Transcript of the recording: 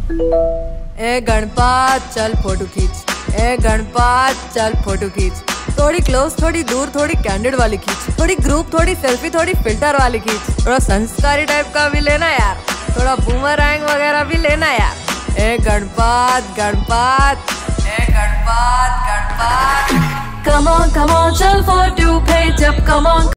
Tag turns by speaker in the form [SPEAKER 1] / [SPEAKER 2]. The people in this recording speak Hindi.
[SPEAKER 1] ए गणपत चल फोटो खींच, ए गणपत चल फोटो खींच। थोड़ी क्लोज, थोड़ी दूर, थोड़ी कैंडिड वाली खींच, थोड़ी ग्रुप, थोड़ी सेल्फी, थोड़ी फिल्टर वाली खींच। थोड़ा संस्कारी टाइप का भी लेना यार, थोड़ा बूमरैंग वगैरह भी लेना यार। ए गणपत गणपत, ए गणपत गणपत।
[SPEAKER 2] Come on, चल फोटो खींच अब, come on।